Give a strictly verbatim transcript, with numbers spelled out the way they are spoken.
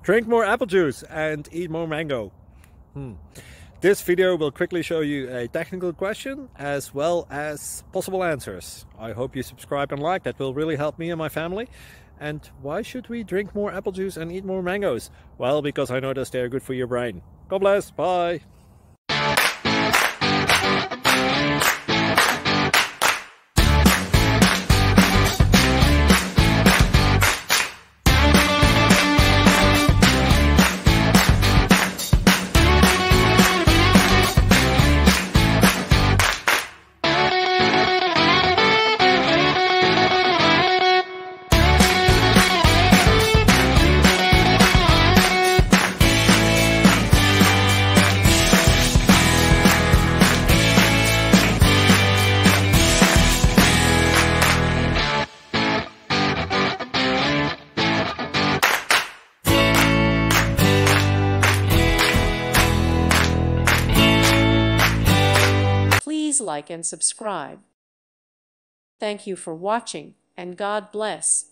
Drink more apple juice and eat more mango. Hmm. This video will quickly show you a technical question as well as possible answers. I hope you subscribe and like, that will really help me and my family. And why should we drink more apple juice and eat more mangoes? Well, because I noticed they're good for your brain. God bless, bye! Please like and subscribe. Thank you for watching, and God bless.